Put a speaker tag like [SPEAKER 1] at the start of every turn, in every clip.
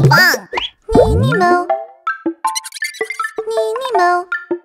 [SPEAKER 1] terbang. Nini mau.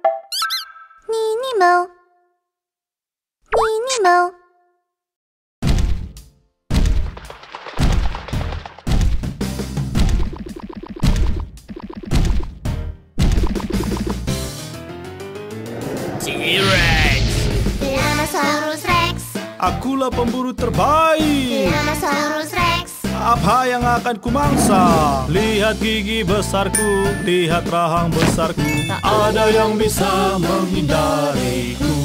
[SPEAKER 2] T-Rex.
[SPEAKER 1] Tyrannosaurus Rex.
[SPEAKER 3] Akulah pemburu terbaik.
[SPEAKER 1] Tyrannosaurus Rex.
[SPEAKER 3] Apa yang akan kumangsa? Lihat gigi besarku, lihat rahang besarku. Tak ada yang bisa menghindariku.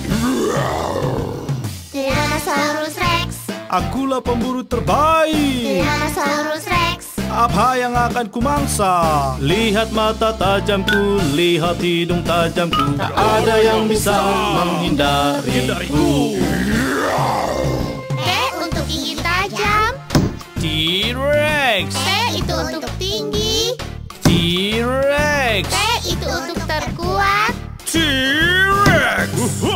[SPEAKER 1] Tyrannosaurus Rex.
[SPEAKER 3] Akulah pemburu terbaik.
[SPEAKER 1] Tyrannosaurus Rex.
[SPEAKER 3] Apa yang akan kumangsa? Lihat mata tajamku, lihat hidung tajamku. Tak ada yang bisa menghindariku.
[SPEAKER 1] T untuk gigi tajam.
[SPEAKER 3] T-Rex.
[SPEAKER 1] T itu untuk tinggi.
[SPEAKER 3] T-Rex.
[SPEAKER 1] T itu untuk terkuat.
[SPEAKER 3] T-Rex.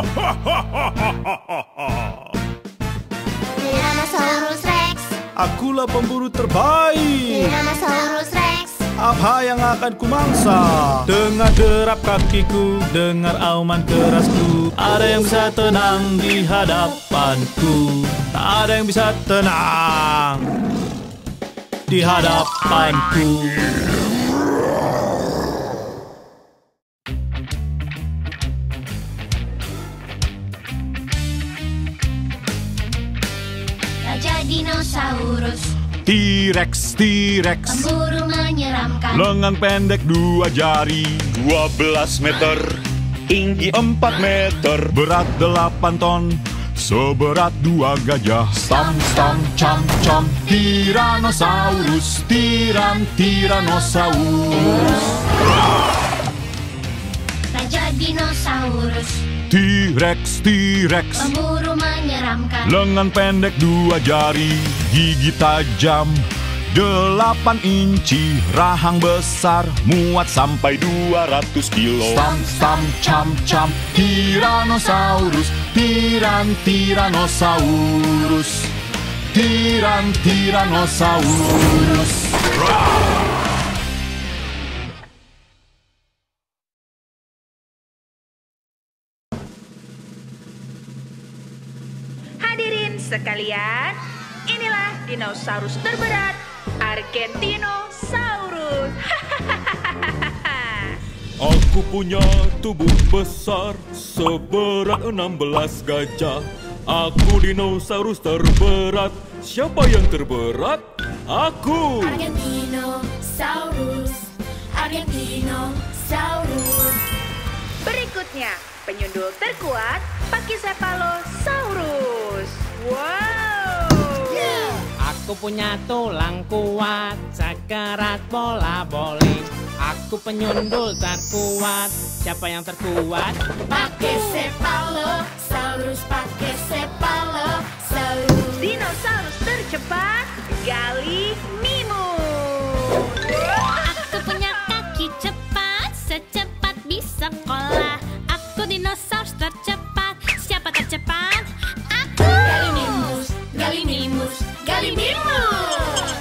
[SPEAKER 1] Tyrannosaurus Rex.
[SPEAKER 3] Akulah pemburu terbaik.
[SPEAKER 1] Tyrannosaurus Rex.
[SPEAKER 3] Apa yang akan kumangsa? Dengar derap kakiku, dengar auman kerasku. Ada yang bisa tenang di hadapanku. Tak ada yang bisa tenang di hadapanku.
[SPEAKER 1] Raja dinosaurus.
[SPEAKER 4] T-Rex, T-Rex.
[SPEAKER 1] Pemburu menyeramkan.
[SPEAKER 4] Lengan pendek 2 jari, 12 meter, tinggi 4 meter, berat 8 ton, seberat 2 gajah. Stam, stam, cam, cam. Tyrannosaurus, Tyrannosaurus.
[SPEAKER 1] Raja dinosaurus.
[SPEAKER 4] T-Rex, T-Rex.
[SPEAKER 1] Pemburu menyeramkan.
[SPEAKER 4] Lengan pendek 2 jari, gigi tajam 8 inci, rahang besar, muat sampai 200 kilo. Stam, stam, cam, cam. Tyrannosaurus, Tyrannosaurus. Tyrannosaurus.
[SPEAKER 5] Hadirin sekalian, inilah dinosaurus terberat, Argentinosaurus.
[SPEAKER 6] Aku punya tubuh besar seberat 16 gajah. Aku dinosaurus terberat. Siapa yang terberat? Aku.
[SPEAKER 1] Argentinosaurus. Argentinosaurus.
[SPEAKER 5] Berikutnya, penyundul terkuat, Pachycephalosaurus. Wow.
[SPEAKER 2] Aku punya tulang kuat, sekerat bola bowling. Aku penyundul terkuat. Siapa yang terkuat?
[SPEAKER 1] Pachycephalosaurus. Pachycephalosaurus.
[SPEAKER 5] Dinosaurus tercepat, Gallimimus.
[SPEAKER 7] Aku punya kaki cepat, secepat bisa sekolah. Aku dinosaurus tercepat. Siapa tercepat? Aku.
[SPEAKER 1] Gallimimus. Gallimimus. Gallimimus.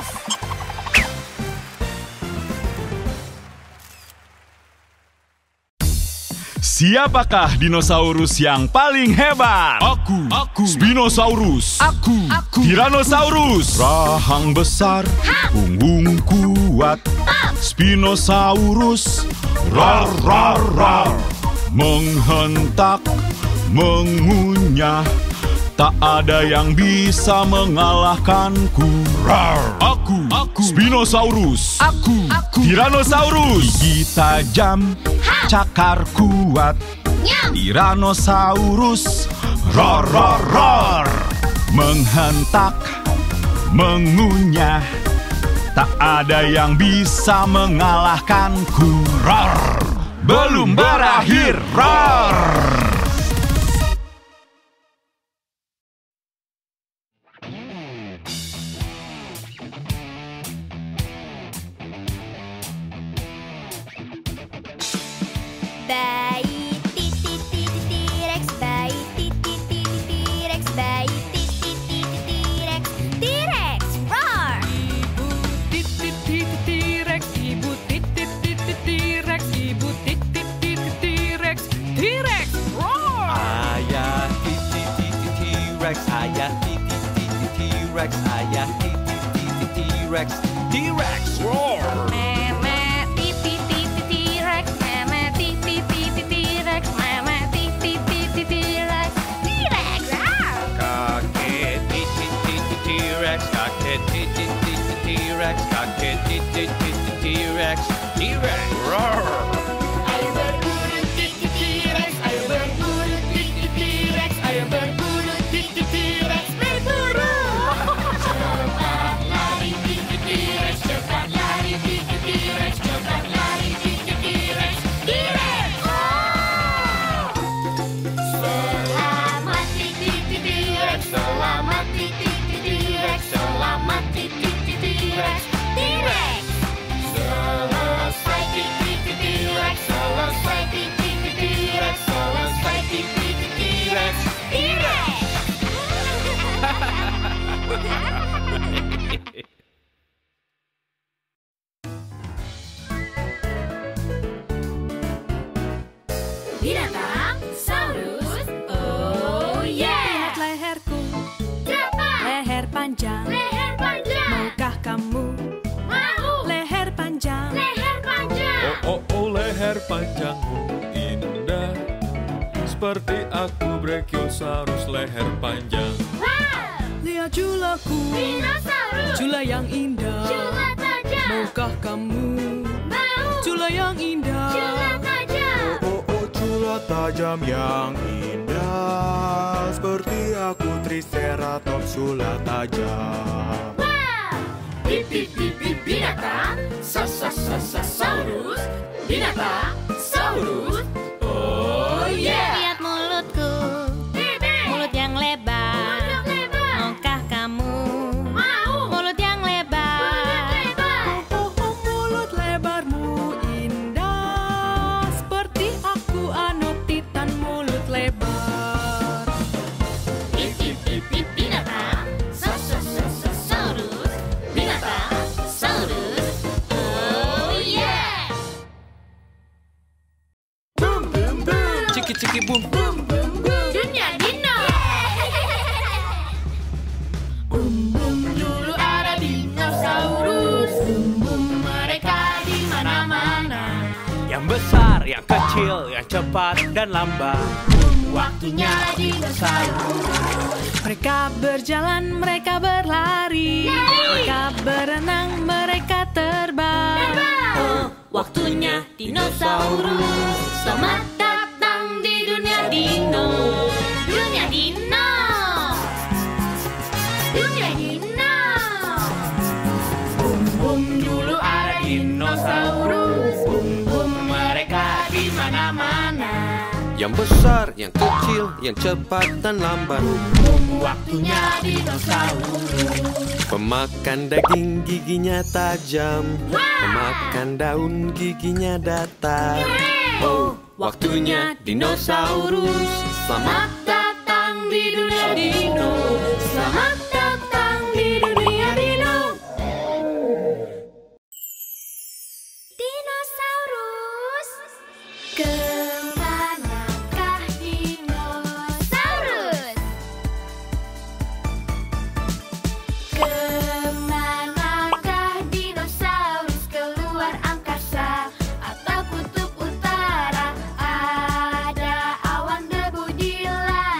[SPEAKER 4] Siapakah dinosaurus yang paling hebat? Aku. Spinosaurus. Aku. Tyrannosaurus. Rahang besar, punggung kuat. Spinosaurus. Rar, rar, rar. Menghentak, mengunyah. Tak ada yang bisa mengalahkanku. Rar. Aku. Spinosaurus. Aku. Tyrannosaurus. Gigi tajam, cakar kuat. Tyrannosaurus. Roar, roar, roar. Menghentak, mengunyah. Tak ada yang bisa mengalahkanku. Roar. Belum berakhir. Roar.
[SPEAKER 1] Bayi T-Rex, bayi T-Rex, bayi T-Rex, T-Rex, roar!
[SPEAKER 8] ayah T-Rex, ayah T-Rex, T-Rex, roar!
[SPEAKER 7] Meme T-Rex, meme T-Rex, meme T-Rex, T-Rex.
[SPEAKER 8] Kakek T-Rex, kakek T-Rex, kakek T-Rex, T-Rex, roar!
[SPEAKER 1] Ayo berburu T-Rex, ayo berburu T-Rex, ayo berburu T-Rex, berburu. Cepat lari T-Rex, cepat lari T-Rex, cepat lari T-Rex, T-Rex. Selamat T-Rex, selamat T-Rex, selamat T-Rex, T-Rex. Selesai T-Rex, selesai T-Rex, selesai T-Rex, T-Rex. Binatang Saurus, oh yeah.
[SPEAKER 5] Lihat leherku,
[SPEAKER 1] Cepat,
[SPEAKER 5] leher panjang.
[SPEAKER 1] leher panjang.
[SPEAKER 5] Maukah kamu
[SPEAKER 1] Mau,
[SPEAKER 5] leher panjang?
[SPEAKER 1] leher panjang.
[SPEAKER 6] Oh, leher panjangmu indah. Seperti aku Brachiosaurus leher panjang.
[SPEAKER 1] Wow,
[SPEAKER 5] Lihat julaku,
[SPEAKER 1] dinosaurus.
[SPEAKER 5] jula yang indah.
[SPEAKER 1] Jula tajam.
[SPEAKER 5] Maukah kamu
[SPEAKER 1] Mau,
[SPEAKER 5] jula yang indah?
[SPEAKER 1] jula tajam.
[SPEAKER 9] Oh, jula tajam yang indah. Seperti aku Triceratops jula tajam.
[SPEAKER 1] Wow, binatang Saurus, binatang Saurus, oh yeah.
[SPEAKER 7] Lihat mulutku,
[SPEAKER 1] Bebek,
[SPEAKER 7] mulut yang lebar.
[SPEAKER 1] mulut lebar.
[SPEAKER 7] Maukah kamu
[SPEAKER 1] Mau,
[SPEAKER 7] mulut yang
[SPEAKER 1] mulut
[SPEAKER 7] lebar?
[SPEAKER 1] lebar.
[SPEAKER 5] Mulut lebarmu indah. Seperti aku Anotitan mulut lebar.
[SPEAKER 1] Binatang Saurus, binatang Saurus, oh yeah. Boom boom boom,
[SPEAKER 8] Ciki-ciki boom,
[SPEAKER 1] boom boom boom. Dunia dino. Boom boom, dulu ada dinosaurus. Boom boom, mereka di mana-mana.
[SPEAKER 2] Yang besar, yang kecil, yang cepat dan lambat.
[SPEAKER 1] Waktunya dinosaurus.
[SPEAKER 5] Mereka berjalan, mereka berlari. Mereka berenang, mereka terbang.
[SPEAKER 1] Oh,
[SPEAKER 7] Waktunya dinosaurus.
[SPEAKER 1] selamat datang di dunia dino. Dunia dino. Dunia dino. Boom boom, dulu ada dinosaurus. Boom boom, mereka di mana-mana.
[SPEAKER 8] yang besar, yang kecil, yang cepat dan lambat.
[SPEAKER 1] Waktunya dinosaurus.
[SPEAKER 8] Pemakan daging giginya tajam, pemakan daun giginya datar. Oh, waktunya dinosaurus. Selamat
[SPEAKER 1] Datang di dunia dino. Selamat datang di dunia dino. Dinosaurus. Kemanakah dinosaurus? Kemanakah dinosaurus? Keluar angkasa atau kutub utara? Ada awan debu di langit.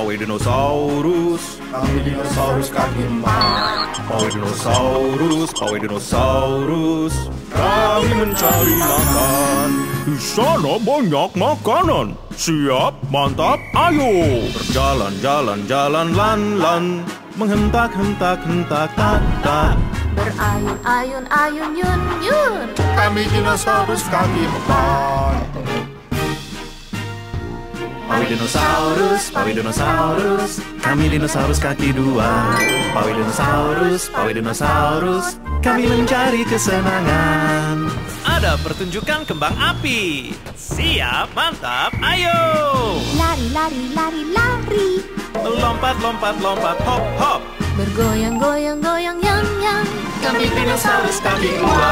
[SPEAKER 3] Pawai dinosaurus,
[SPEAKER 9] Kami dinosaurus kaki empat.
[SPEAKER 3] pawai dinosaurus, pawai dinosaurus. Kami mencari makan. Di sana banyak makanan. Siap, mantap, ayo. Berjalan, jalan, jalan, lan, lan. Menghentak, hentak, hentak, tak, tak.
[SPEAKER 10] Berayun, ayun, ayun, yun, yun.
[SPEAKER 9] Kami dinosaurus kaki empat.
[SPEAKER 3] Pawai dinosaurus, kami dinosaurus kaki dua. Pawai dinosaurus, kami mencari kesenangan.
[SPEAKER 2] Ada pertunjukan kembang api. Siap, mantap, ayo.
[SPEAKER 10] Lari, lari, lari, lari.
[SPEAKER 2] Lompat, lompat, lompat, hop, hop.
[SPEAKER 10] Bergoyang, goyang, goyang, yang, yang.
[SPEAKER 3] Kami dinosaurus kaki dua.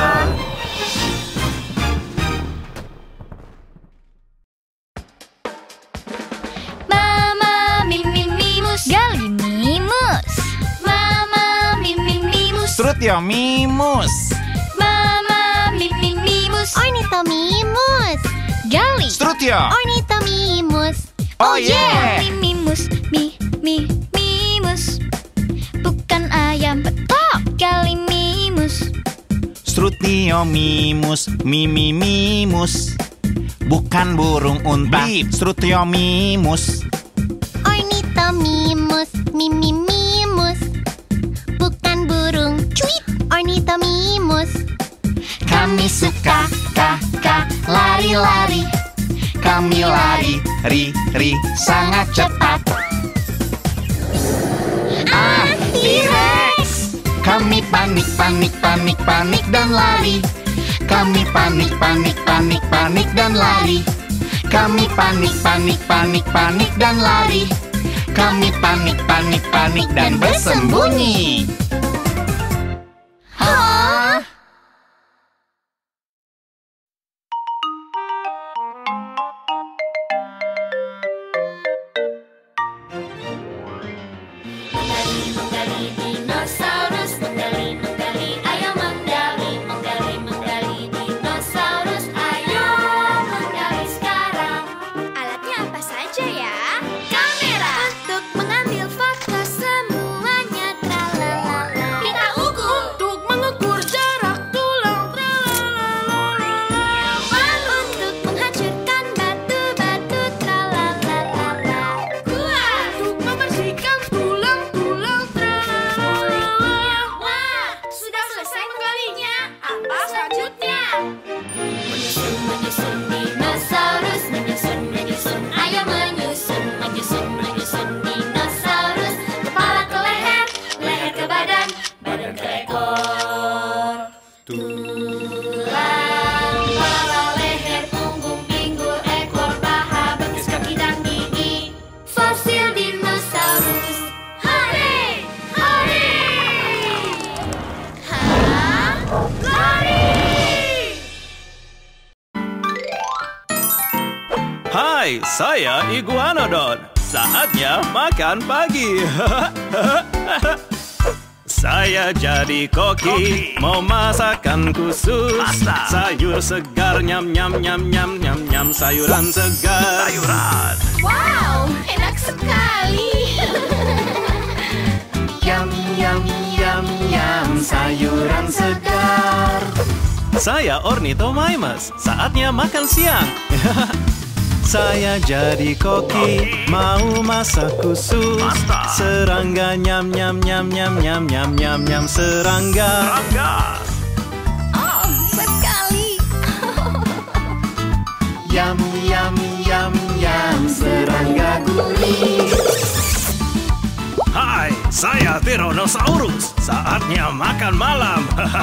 [SPEAKER 7] Mama Mimimus Gallimimus. Mama Mimimus.
[SPEAKER 1] Strutiomimus.
[SPEAKER 7] Mama Mimimus Ornithomimus. Galli
[SPEAKER 1] Strutio.
[SPEAKER 7] Ornithomimus.
[SPEAKER 1] Oh, yeah.
[SPEAKER 7] Mimimus Mimus. Bukan ayam betok. Gallimimus.
[SPEAKER 1] Strutiomimus. Mimimus. Bukan burung unta. Strutiomimus.
[SPEAKER 7] Ornithomimus Mimimus. Bukan burung cuit. Ornithomimus.
[SPEAKER 1] Kami suka lari-lari. Kami lari, ri, sangat cepat. T-Rex. Kami panik dan lari. Kami panik dan lari. Kami panik dan lari. Kami panik dan bersembunyi. Hah?
[SPEAKER 10] Menggali dinosaurus, menggali, ayo menggali dinosaurus, ayo menggali sekarang. Alatnya apa saja ya? Kamera untuk mengambil foto semuanya, tralalala. Kita ukur
[SPEAKER 5] Untuk mengukur jarak tulang, tralalala.
[SPEAKER 10] untuk menghancurkan batu-batu, tralalala. Kuat
[SPEAKER 5] Untuk membersihkan tulang, tralalala.
[SPEAKER 10] Wah, sudah selesai menggalinya. Apa selanjutnya? Menyusun dinosaurus, menyusun. Ayo menyusun dinosaurus. Kepala ke leher, leher ke badan, badan ke ekor. Tulang, kepala, leher, punggung, pinggul, ekor, paha, betis, kaki dan gigi. Fosil dinosaurus. Hore! Hore! Hah? Lari!
[SPEAKER 2] Hai, saya Iguanodon. Saatnya makan pagi. Saya jadi koki, mau masakan khusus. Sayur segar, nyam nyam nyam nyam nyam nyam. Sayuran segar.
[SPEAKER 10] Wow, enak sekali.
[SPEAKER 3] Yum, yum, yum, yum, sayuran segar.
[SPEAKER 2] Saya Ornithomimus. Saatnya makan siang. Saya jadi koki, mau masak khusus. Serangga nyam nyam nyam nyam nyam nyam nyam nyam serangga.
[SPEAKER 10] Oh, sekali.
[SPEAKER 3] Yum, yum, yum, yum, serangga gurih.
[SPEAKER 2] Hai, saya Tyrannosaurus. Saatnya makan malam.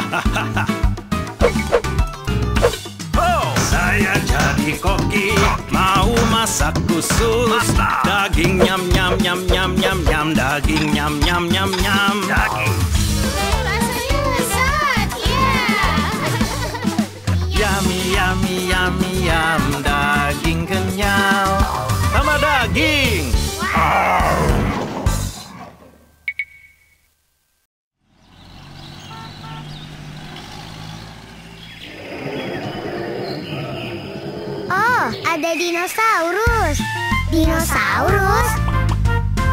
[SPEAKER 2] Oh, saya jadi koki, mau masak khusus. Daging nyam nyam nyam nyam nyam nyam, daging nyam nyam nyam nyam. Daging.
[SPEAKER 10] Rasanya lezat, ya.
[SPEAKER 2] Yummy yummy yummy yum, daging kenyal. Tambah daging.
[SPEAKER 10] Oh, ada dinosaurus. Dinosaurus?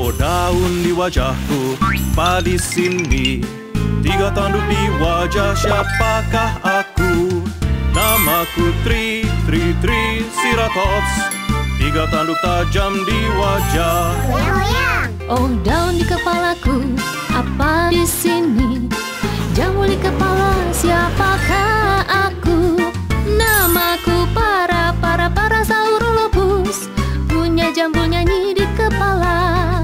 [SPEAKER 2] Oh daun di wajahku, padi sini, 3 tanduk di wajah, siapakah aku? Namaku Triceratops, 3 tanduk tajam di wajah.
[SPEAKER 11] Oh daun di kepalaku, apa di sini? Jambul di kepala, siapakah aku? Namaku Parasaurolophus, punya jambul nyanyi di kepala.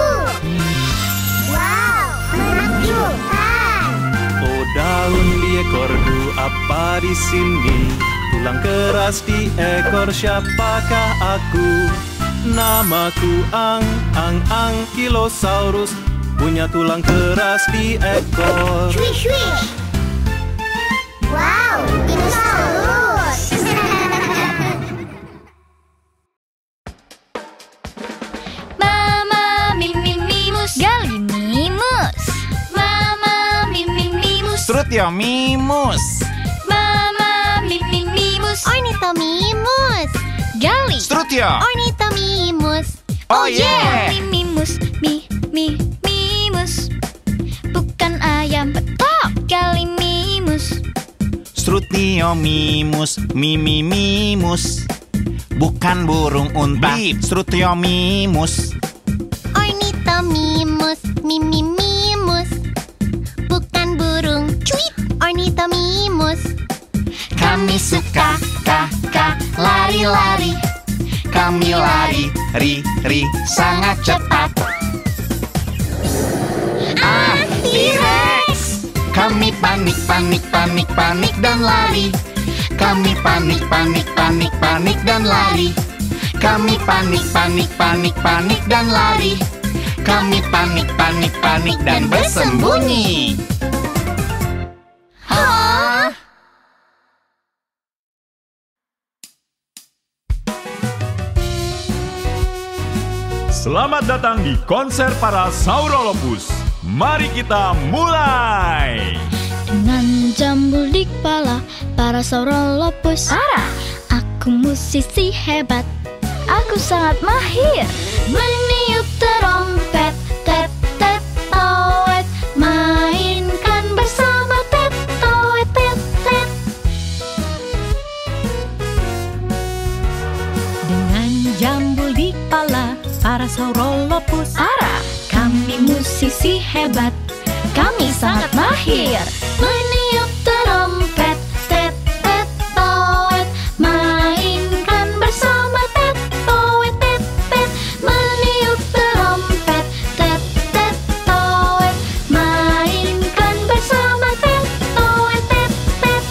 [SPEAKER 7] Wow, menakjubkan.
[SPEAKER 2] Oh daun di ekorku, apa di sini? Tulang keras di ekor, siapakah aku? Namaku Ankylosaurus, punya tulang keras di ekor.
[SPEAKER 7] Swish, swish. Wow, dinosaurus.
[SPEAKER 11] Mama Mimimus, Gallimimus. Mama Mimimus,
[SPEAKER 12] Struthiomimus.
[SPEAKER 11] Mama Mimimus,
[SPEAKER 7] Ornithomimus.
[SPEAKER 11] Galli.
[SPEAKER 12] Struthio.
[SPEAKER 7] Ornithomimus.
[SPEAKER 12] Oh yeah.
[SPEAKER 11] Mimimus, Mimus. Bukan ayam, betok. Gallimimus.
[SPEAKER 12] Struthiomimus, Mimimus. Bukan burung unta. Struthiomimus.
[SPEAKER 7] Ornithomimus. Mimimus. Bukan burung cuit. Ornithomimus.
[SPEAKER 12] Kami suka lari-lari. Kami lari, sangat cepat. T-Rex. Kami panik dan lari. Kami panik dan lari. Kami panik dan lari. Kami panik dan bersembunyi. Hah?
[SPEAKER 4] Selamat datang di konser para Saurolophus. Mari kita mulai.
[SPEAKER 11] Dengan jambul di kepala, Parasaurolophus. Aku musisi hebat, aku sangat mahir. Meniup terompet, tet tet toet, mainkan bersama tet toet tet tet. Dengan jambul di kepala, Parasaurolophus. Kami musisi hebat, kami sangat mahir. Meniup terompet, tet tet toet, mainkan bersama tet toet tet tet. Meniup terompet, tet tet toet, mainkan bersama tet toet tet tet.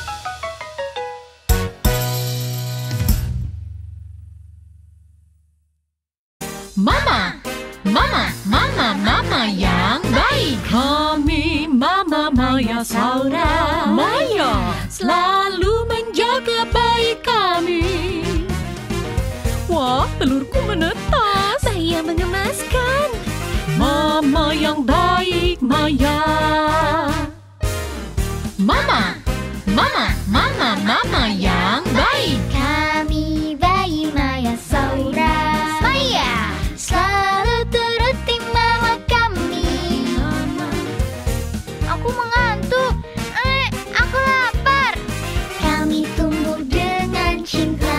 [SPEAKER 11] Mama yang baik. Kami Mama Maya Saura. Maya selalu menjaga bayi kami. Wah, telurku menetas. Maya mengemaskan. Mama yang baik, Maya. Mama yang baik.
[SPEAKER 7] Kami bayi Maya Saura. Maya selalu turuti mama kami. Aku mengantuk. Aku lapar. Kami tumbuh dengan cinta.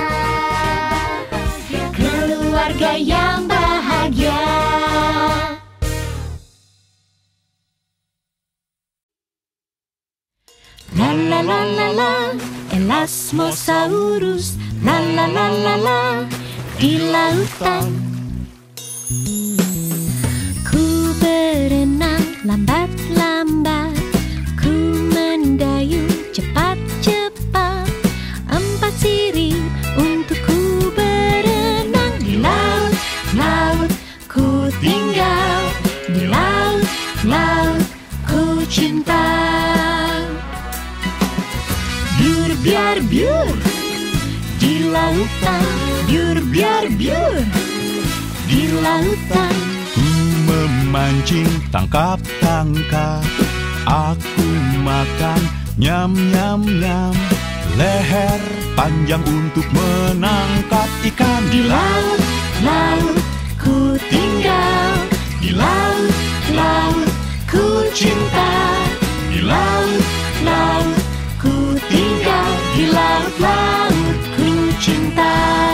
[SPEAKER 11] Keluarga yang bahagia. La la la la la, Elasmosaurus. La la la la la, di lautan. Ku berenang lambat-lambat, ku mendayung cepat-cepat. 4 sirip untuk ku berenang di laut, laut ku tinggal. Di laut, laut ku cinta. Biur biar biur, di lautan. Biur biar biur, di lautan.
[SPEAKER 4] Ku memancing, tangkap-tangkap. Aku makan, nyam-nyam-nyam. Leher panjang untuk menangkap ikan.
[SPEAKER 11] Di laut, laut ku tinggal. laut, laut ku cinta. Di laut, laut ku tinggal. Di laut, laut ku cinta.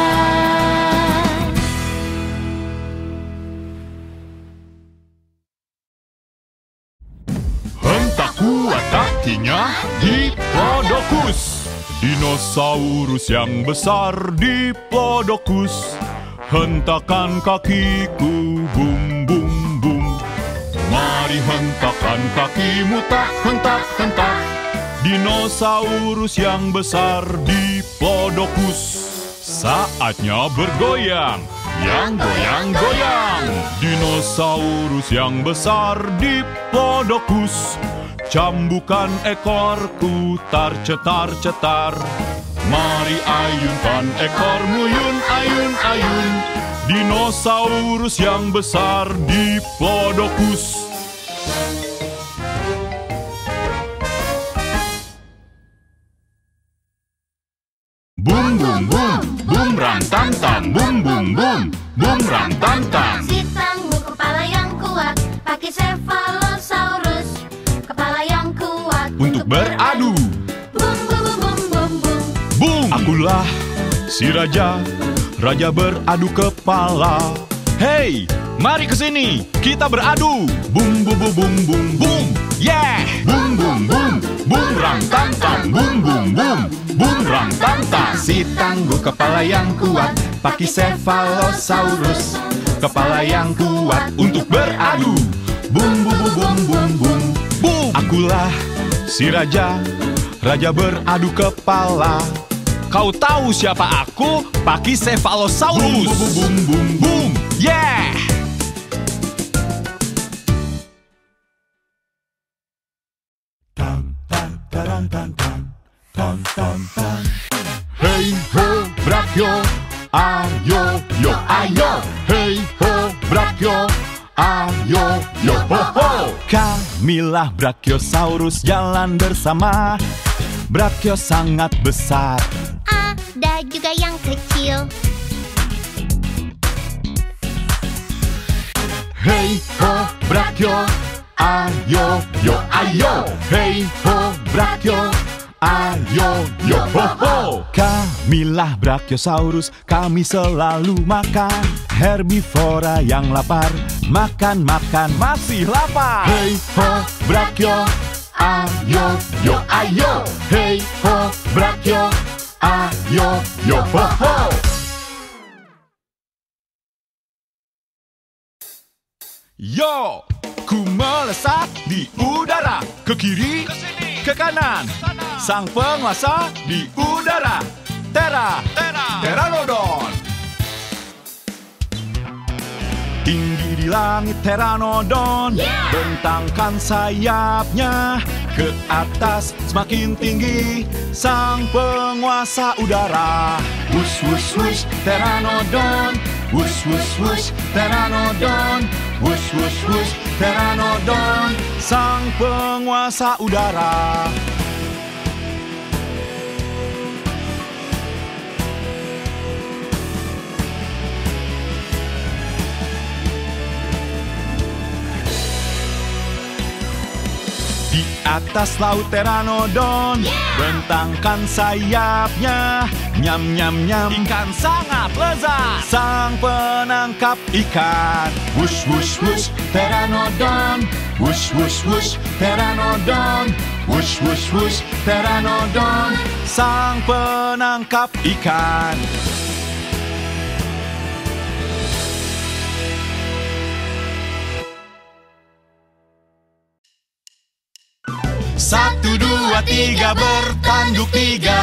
[SPEAKER 4] Hentak kuat kakinya Diplodocus, dinosaurus yang besar Diplodocus. Hentakan kakiku, bum bum bum. Mari hentakan kakimu, tak hentak hentak. Dinosaurus yang besar Diplodocus. Saatnya bergoyang, yang goyang-goyang. Dinosaurus yang besar Diplodocus. Cambukan ekorku, tar cetar cetar. Mari ayunkan ekormu, yun ayun ayun. Dinosaurus yang besar Diplodocus. Bum bum bum, bum ram tam tam. Bum bum bum, bum ram tam tam.
[SPEAKER 10] Si tangguh kepala yang kuat, pakai Cephalosaurus. Kepala yang kuat
[SPEAKER 4] Untuk beradu.
[SPEAKER 10] Bum bum bum bum bum.
[SPEAKER 4] Bum, akulah si raja, raja beradu kepala. Hey, mari ke sini, kita beradu. Bum bum bum bum bum bum. Yeah. Bum bum bum, bum ram tam tam. Bum bum bum, bum ram tam tam.
[SPEAKER 12] Si tangguh kepala yang kuat, pakai Cephalosaurus. Kepala yang kuat
[SPEAKER 4] Untuk beradu.
[SPEAKER 12] Bum bum bum bum bum bum.
[SPEAKER 4] Bum, akulah si raja, raja beradu kepala. Kau tahu siapa aku? Pakai Cephalosaurus. Bum bum bum bum bum. Yeah. Hey ho Brachio, ayo yo ayo. Hey ho Brachio, ayo yo ho ho. Kamilah Brachiosaurus jalan bersama. Brachio sangat besar,
[SPEAKER 7] Ada juga yang kecil.
[SPEAKER 4] hey ho Brachio, ayo yo ayo. Hey ho Brachio, ayo yo ho ho. Kamilah Brachiosaurus, kami selalu makan. Herbivora yang lapar, makan-makan masih lapar. Hey ho Brachio, ayo yo ayo. Hey ho Brachio, ayo yo ho ho. Yo, ku melesat di udara, ke kiri, ke kanan. Sang penguasa di udara, Pteranodon. Tinggi di langit Pteranodon, bentangkan sayapnya ke atas semakin tinggi. Sang penguasa udara, wush wush wush Pteranodon, wush wush wush Pteranodon, wush wush wush Pteranodon. Sang penguasa udara. Di atas laut Pteranodon, bentangkan sayapnya. Nyam nyam nyam, ikan sangat lezat. Sang penangkap ikan, wush wush wush Pteranodon, wush wush wush Pteranodon, wush wush wush Pteranodon. Sang penangkap ikan. Satu, dua, tiga, bertanduk tiga.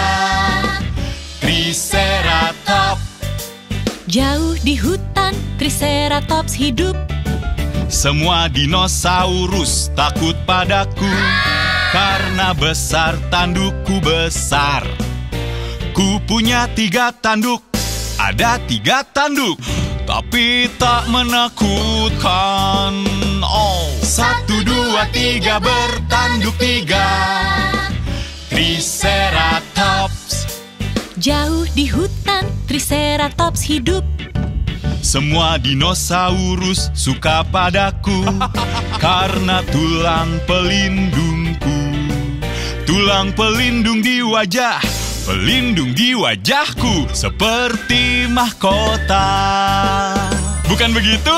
[SPEAKER 4] Triceratops.
[SPEAKER 11] Jauh di hutan, Triceratops hidup.
[SPEAKER 4] Semua dinosaurus takut padaku, karena besar tandukku besar. Ku punya 3 tanduk, ada 3 tanduk, tapi tak menakutkan. Oh. 1, 2, 3, bertanduk 3. Triceratops.
[SPEAKER 11] Jauh di hutan, Triceratops hidup.
[SPEAKER 4] Semua dinosaurus suka padaku karena tulang pelindungku. Tulang pelindung di wajah, pelindung di wajahku seperti mahkota. Bukan begitu?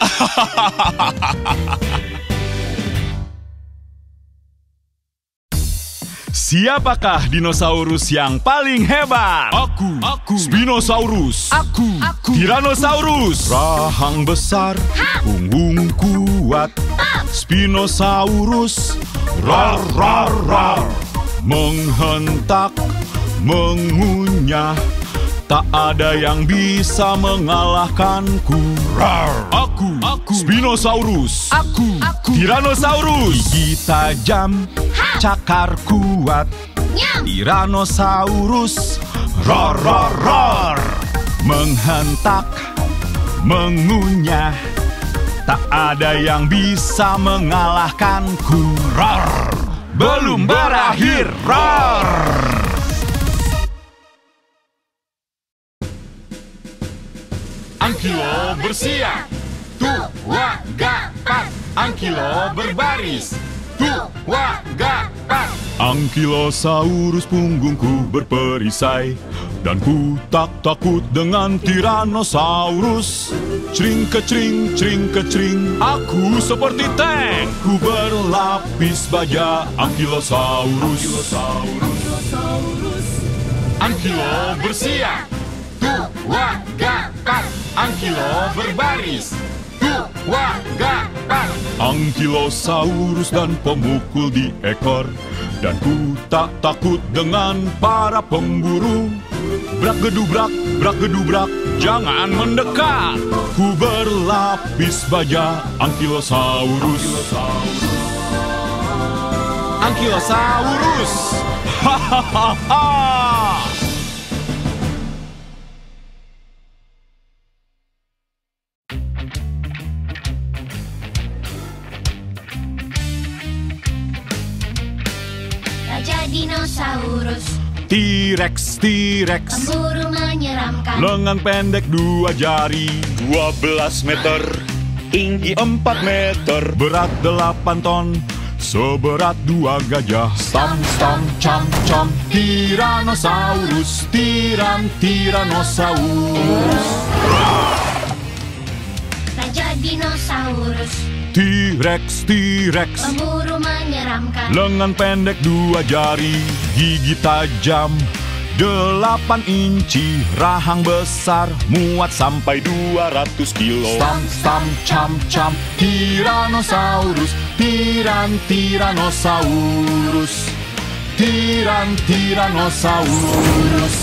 [SPEAKER 4] Siapakah dinosaurus yang paling hebat? Aku. Spinosaurus. Aku. Tyrannosaurus. Rahang besar, punggung kuat. Spinosaurus. Rar, rar, rar. Menghentak, mengunyah. Tak ada yang bisa mengalahkanku. Rar. Aku. Spinosaurus. Aku. Tyrannosaurus. Gigi tajam, cakar kuat. Tyrannosaurus. Rar, rar, rar. Menghentak, mengunyah. Tak ada yang bisa mengalahkanku. Rar. Belum berakhir. Rar. Ankilo bersiap, tua gapat. Ankilo berbaris, tua gapat. Ankylosaurus punggungku berperisai, dan ku tak takut dengan Tyrannosaurus. Cring kecring, cring kecring, aku seperti tank. Ku berlapis baja Ankylosaurus. Ankylo bersiap, tua gapat. Ankilo berbaris, tua gapat. Ankylosaurus dan pemukul di ekor, dan ku tak takut dengan para pemburu. Brak gedubrak, jangan mendekat. Ku berlapis baja Ankylosaurus. Ankylosaurus. Hahaha.
[SPEAKER 10] Raja dinosaurus,
[SPEAKER 4] T-Rex,
[SPEAKER 10] pemburu menyeramkan.
[SPEAKER 4] lengan pendek 2 jari, 12 meter, tinggi 4 meter, berat 8 ton, seberat 2 gajah. Stam, stam, cam, cam, Tyrannosaurus, Tyrannosaurus.
[SPEAKER 10] Raja dinosaurus,
[SPEAKER 4] T-Rex,
[SPEAKER 10] pemburu menyeramkan.
[SPEAKER 4] lengan pendek 2 jari, gigi tajam 8 inci, rahang besar, muat sampai 200 kilo. Stam, stam, cam, cam, Tyrannosaurus, Tyrannosaurus, Tyrannosaurus.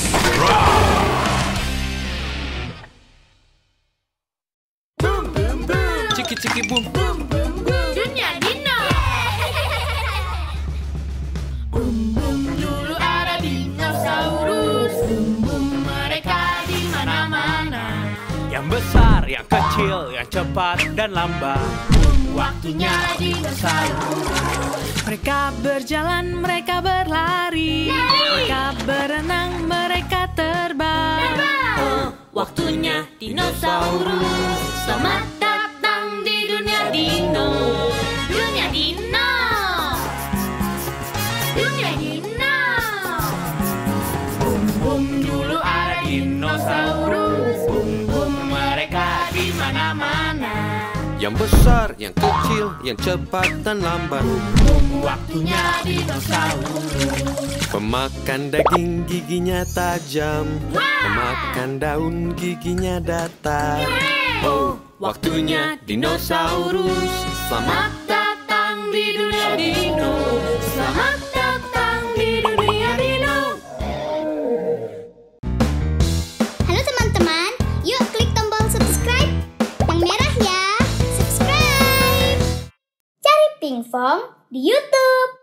[SPEAKER 8] Ciki-ciki boom.
[SPEAKER 5] Dunia dino. Dulu ada dinosaurus. Mereka di mana-mana.
[SPEAKER 2] Yang besar, yang kecil, yang cepat dan lambat.
[SPEAKER 5] Waktunya dinosaurus.
[SPEAKER 11] Mereka berjalan, mereka berlari, mereka berenang, mereka terbang.
[SPEAKER 5] Oh, waktunya dinosaurus. Selamat datang di dunia dino. Dunia dino. Dunia dino. Dulu ada dinosaurus. Mereka di mana-mana.
[SPEAKER 8] Yang besar, yang kecil, yang cepat dan lambat.
[SPEAKER 5] Waktunya dinosaurus.
[SPEAKER 8] Pemakan daging giginya tajam, pemakan daun giginya datar. Oh, waktunya dinosaurus. Selamat
[SPEAKER 5] datang di dunia dino. Selamat datang di dunia dino.
[SPEAKER 7] Halo teman-teman, yuk klik tombol subscribe yang merah ya. Subscribe. Cari Pinkfong di YouTube.